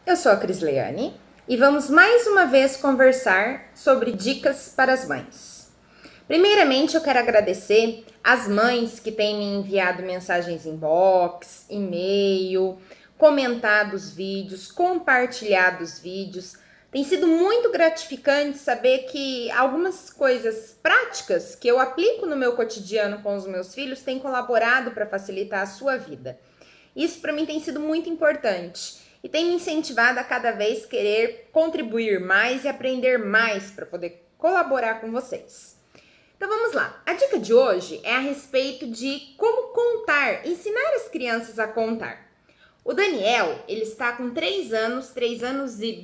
Eu sou a Crisleane e vamos mais uma vez conversar sobre dicas para as mães. Primeiramente, eu quero agradecer às mães que têm me enviado mensagens inbox, e-mail, comentado os vídeos, compartilhado os vídeos. Tem sido muito gratificante saber que algumas coisas práticas que eu aplico no meu cotidiano com os meus filhos têm colaborado para facilitar a sua vida. Isso para mim tem sido muito importante e tem me incentivado a cada vez querer contribuir mais e aprender mais para poder colaborar com vocês. Então vamos lá. A dica de hoje é a respeito de como contar, ensinar as crianças a contar. O Daniel, ele está com 3 anos e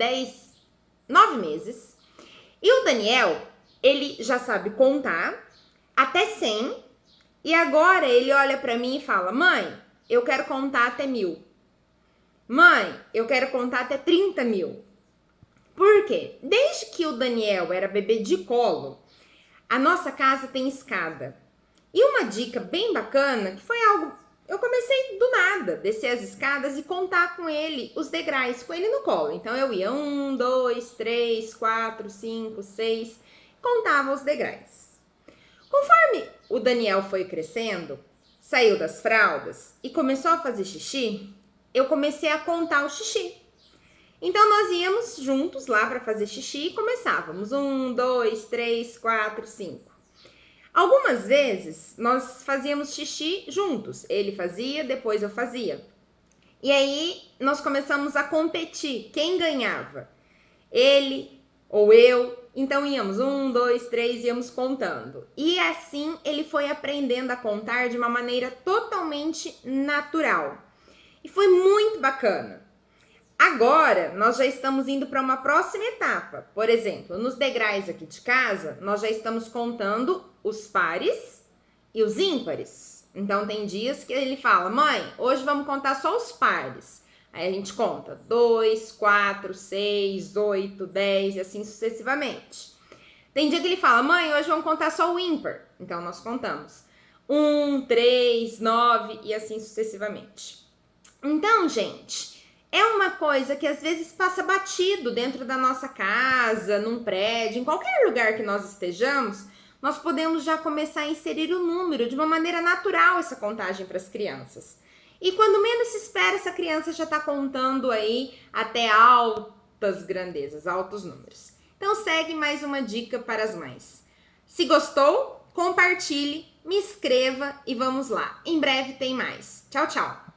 9 meses. E o Daniel, ele já sabe contar até 100 e agora ele olha para mim e fala: "Mãe, eu quero contar até 1000. Mãe, eu quero contar até 30.000. Por quê? Desde que o Daniel era bebê de colo, a nossa casa tem escada. E uma dica bem bacana, que foi algo... Eu comecei do nada, descer as escadas e contar com ele os degraus, com ele no colo. Então eu ia 1, 2, 3, 4, 5, 6, contava os degraus. Conforme o Daniel foi crescendo, saiu das fraldas e começou a fazer xixi, eu comecei a contar o xixi. Então, nós íamos juntos lá para fazer xixi e começávamos. 1, 2, 3, 4, 5. Algumas vezes, nós fazíamos xixi juntos. Ele fazia, depois eu fazia. E aí, nós começamos a competir. Quem ganhava? Ele ou eu? Então, íamos 1, 2, 3, íamos contando. E assim, ele foi aprendendo a contar de uma maneira totalmente natural. E foi muito bacana. Agora, nós já estamos indo para uma próxima etapa. Por exemplo, nos degraus aqui de casa, nós já estamos contando os pares e os ímpares. Então, tem dias que ele fala: "Mãe, hoje vamos contar só os pares." Aí a gente conta 2, 4, 6, 8, 10 e assim sucessivamente. Tem dia que ele fala: "Mãe, hoje vamos contar só o ímpar." Então, nós contamos 1, 3, 9 e assim sucessivamente. Então, gente, é uma coisa que às vezes passa batido dentro da nossa casa, num prédio, em qualquer lugar que nós estejamos, nós podemos já começar a inserir o número de uma maneira natural, essa contagem para as crianças. E quando menos se espera, essa criança já está contando aí até altas grandezas, altos números. Então segue mais uma dica para as mães. Se gostou, compartilhe, me inscreva e vamos lá. Em breve tem mais. Tchau, tchau!